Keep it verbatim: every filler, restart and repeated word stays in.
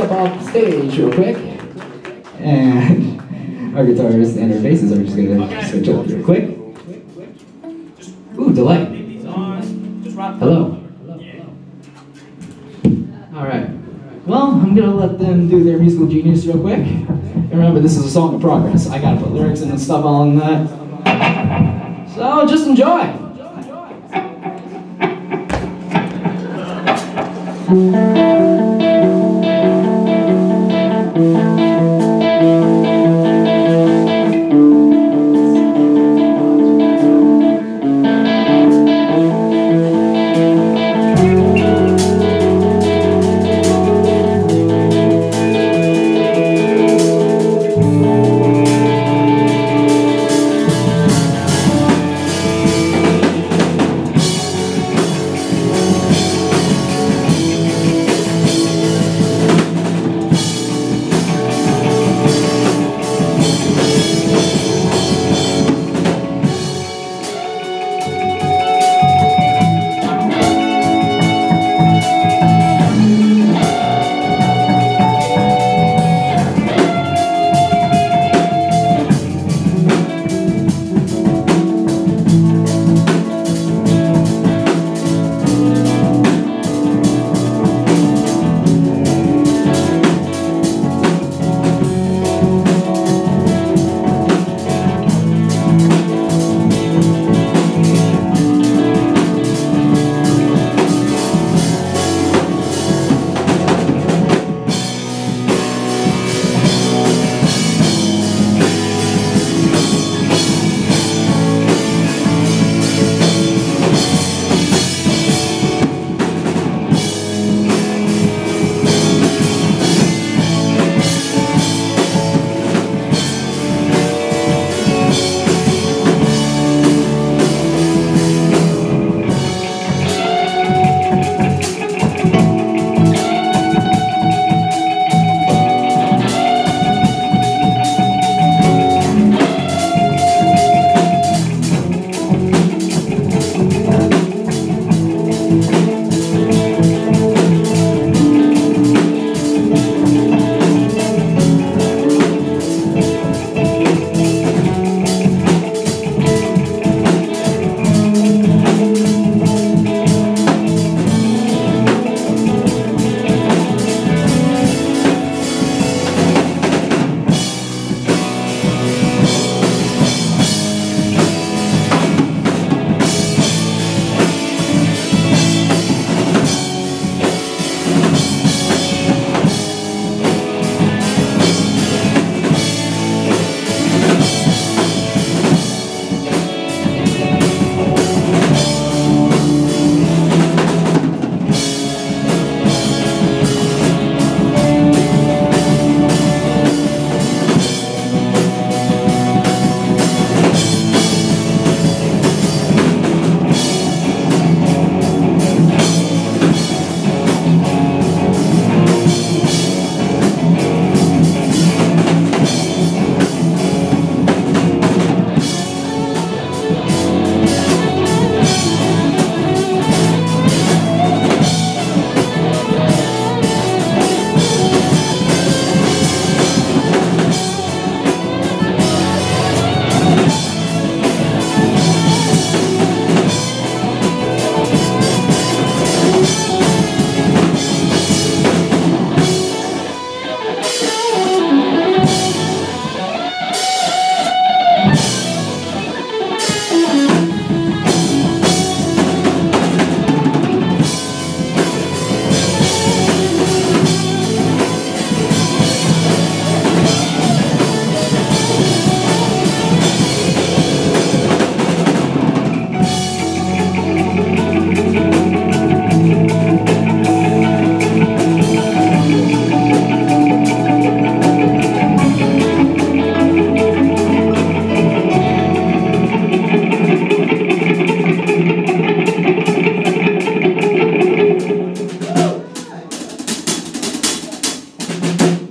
step off the stage real quick. And our guitarists and our basses are just going to switch up real quick. Ooh, delay. Hello. Alright. Well, I'm going to let them do their musical genius real quick. And remember, this is a song in progress. I got to put lyrics and stuff on that. So, just enjoy. Thank you.